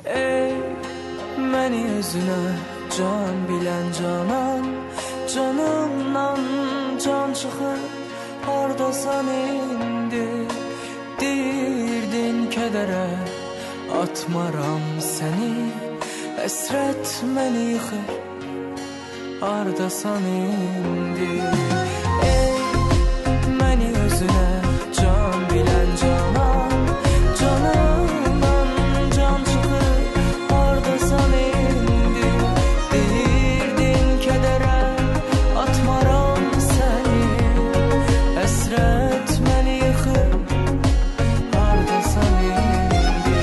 Ey məni özünə can bilən canan, canımdan can çıxır, hardasan indi? Deyirdin kədərə, atmaram səni, həsrət məni yıxır, hardasan indi? Ey məni özünə can bilən canan, canımdan can çıxır, hardasan indi? Deyirdin kədərə, atmaram səni, həsrət məni yıxır, hardasan indi?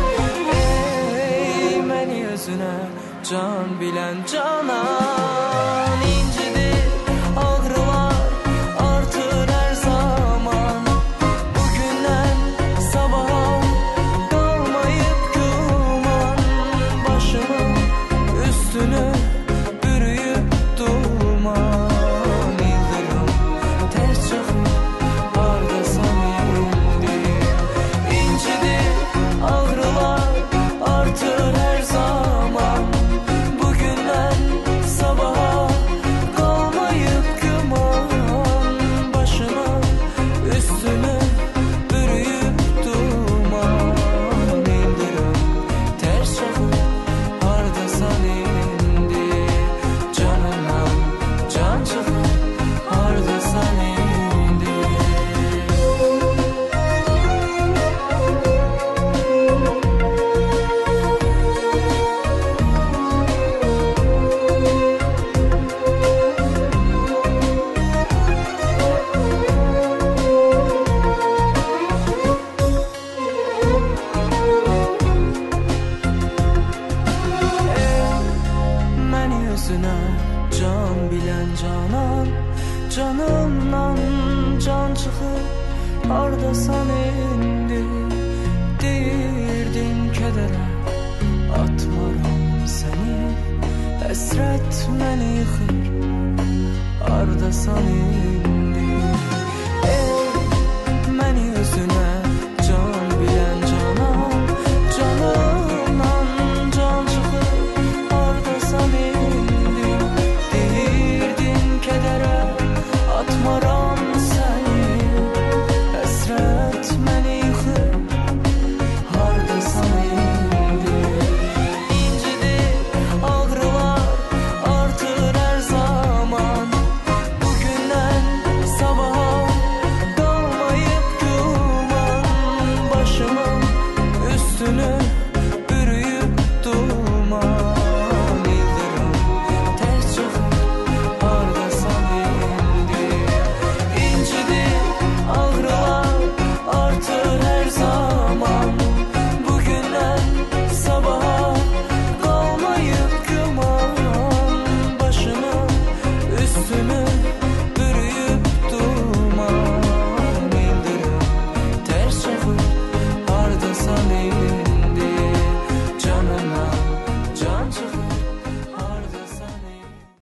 Ey məni özünə can bilən canan, incidir, ağrılar artır hər zaman. Bugündən sabaha qalmayıb güman, başımın üstünü bürüyüb duman. İldırım ters çıxır, hardasan indi? İncidir, ağrılar artır hər zaman. Bugündən sabaha qalmayıb güman, başımın üstünü bürüyüb duman. İldırım ters çıxır, hardasan indi? Canımdan can çıxır, hardasan indi? Məni özünə can bilən canan, canımdan can çıxır, hardasan indi? Deyirdin kədərə, atmaram səni, həsrət məni yıxır, hardasan indi?